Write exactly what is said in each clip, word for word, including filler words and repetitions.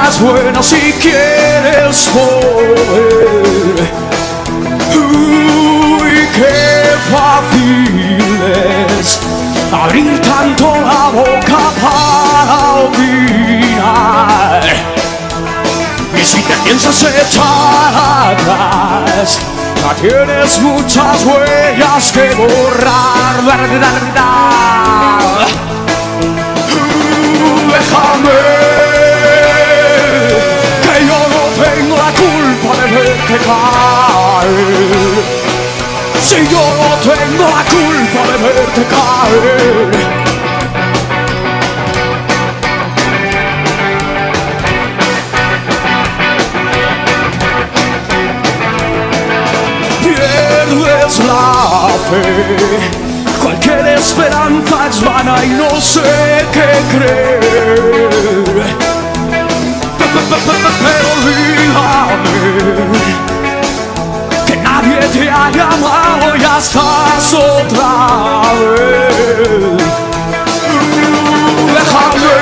cosas buenas si quieres volver. Uy, qué fácil es abrir tanto la boca para opinar. Y si te piensas echar atrás, ya tienes muchas huellas que borrar. Déjame, que yo no tengo la culpa de verte caer. Si yo no tengo la culpa de verte caer. Pierdes la fe, cualquier esperanza es vana y no sé qué creer. Pero olvídame, que nadie te ha llamado y ya estás otra vez. Déjame,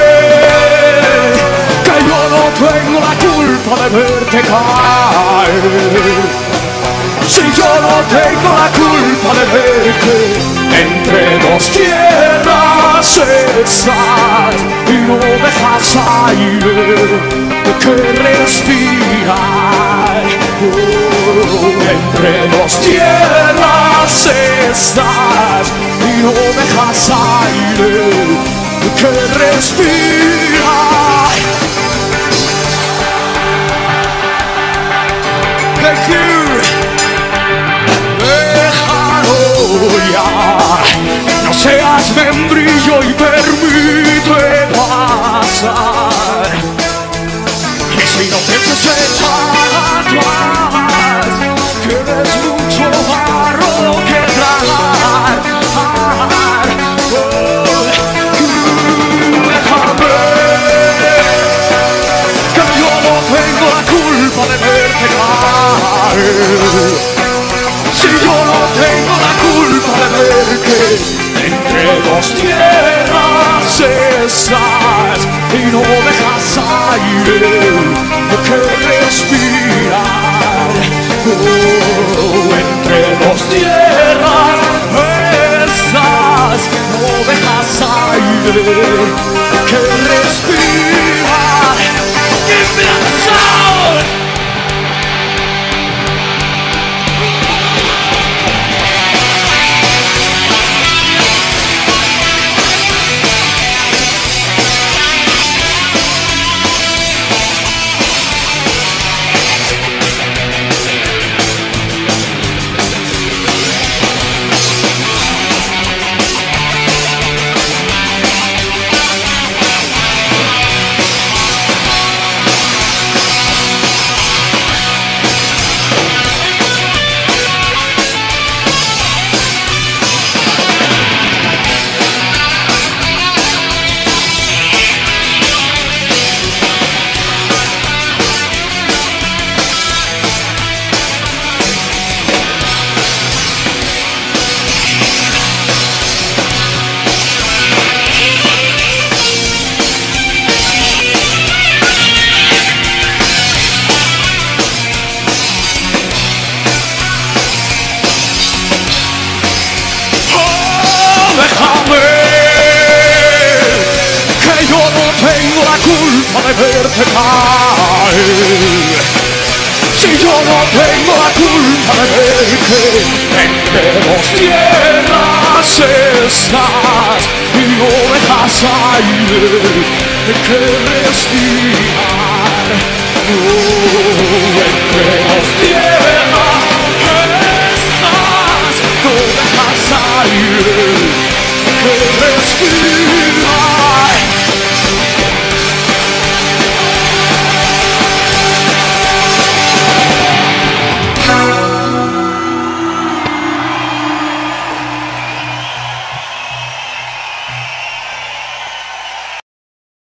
que yo no tengo la culpa de verte caer. Si yo no tengo la culpa de ver que entre dos tierras estás y no dejas aire que respirar. Oh, entre dos tierras estás y no dejas aire que respirar. Thank you. No seas membrillo y permite pasar. Y si no piensas echar atrás, tienes mucho barro que tragar. Oh, déjame, que yo no tengo la culpa de verte caer. Si yo no tengo la culpa de ver que entre dos tierras estás y no dejas aire que respirar. Oh, entre dos tierras estás, no dejas aire que respirar. Give me that sound! De verte caer. Si yo no tengo la culpa de ver que entre dos tierras estás y no dejas aire que respirar. Oh,